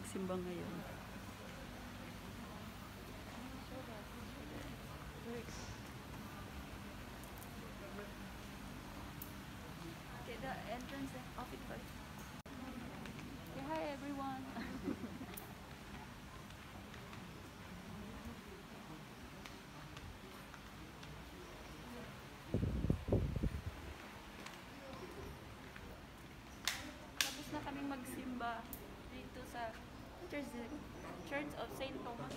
magsimba ngayon. Okay, the entrance of it first. Okay, hi everyone. Tapos na kaming magsimba dito sa Church of St. Thomas.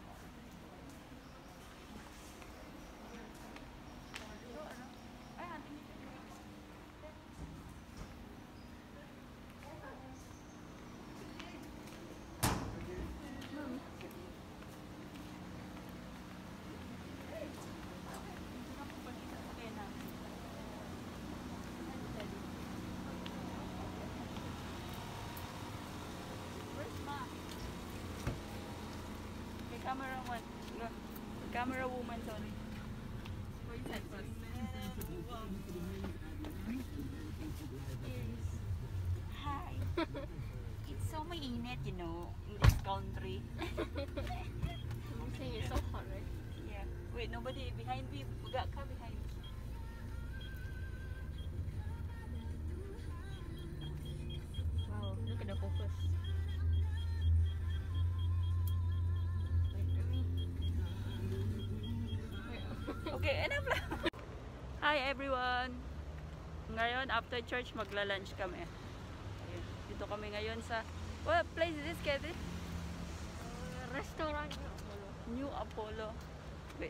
Camera woman, sorry. Go inside first. Hi. It's so mainit, you know, in this country. I'm saying it's so hot, right? Yeah. Wait, nobody behind me. Budak ka behind. Wow, look at the focus. Okay, enough lang. Hi everyone. Ngayon after church magla-lunch kami. Ayun. Dito kami ngayon sa what place is this, Kevin? Restaurant New Apollo. Wait.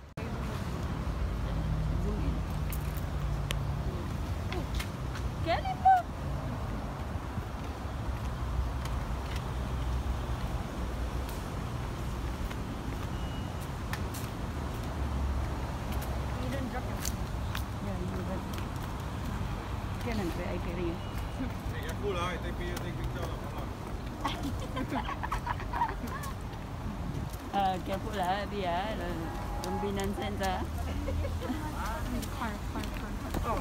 Zoom in. Oh, Kelly po. I carry you. Hey, cool, right? Take picture of Careful lah dia. Pembinaan center. Oh.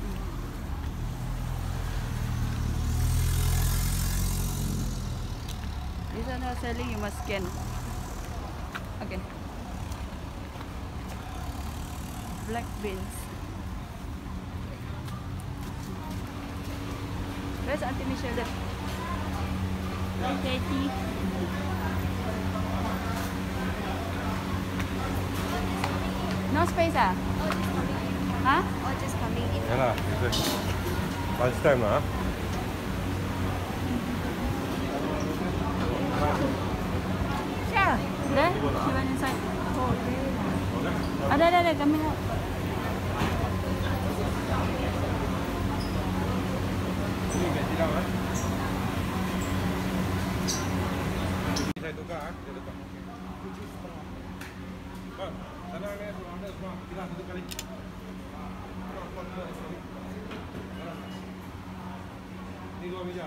This one are selling, you must scan. Okay. Black beans. Where's Auntie Michelle? Okay, tea. No space, ah? Huh? or just coming in. Yeah, lah. It's lunchtime lah. Sure. There? She went inside. Oh, really? Ada, coming out. Saya tukar, dia tukar. Kau, sana ni anda semua kita satu kali. Ni dua meja.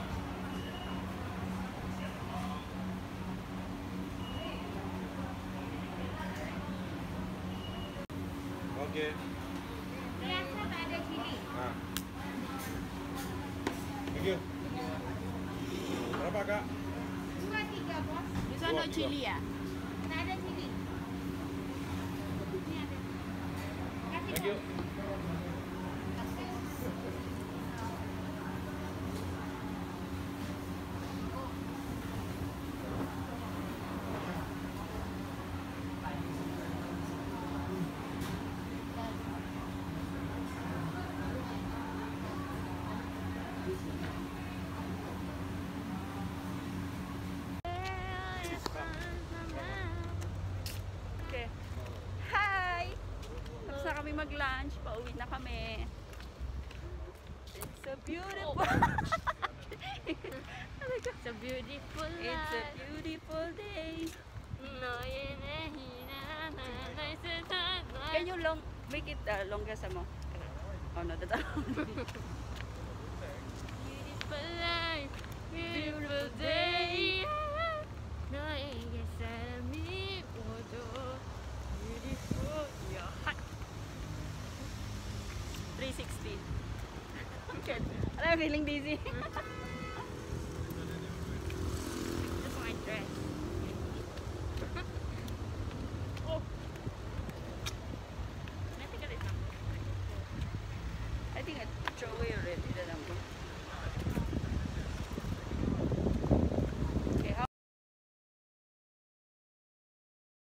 Okey. Biasa tak ada cili. Ha. Thank you. Berapa kak? 2-3 bos. This one no chili, ah? Tak ada cili. Ni ada. Kasih Thank you. Okay. Hi! Tapos na kami mag-lunch. Pauwi na kami. It's a beautiful... It's a beautiful It's a beautiful day. Can you make it longer some more? Oh no, that's Beautiful life, beautiful day. 너에게 사람이 모두 beautiful. your heart. 360. Okay. I'm feeling dizzy. think I throw away already the number.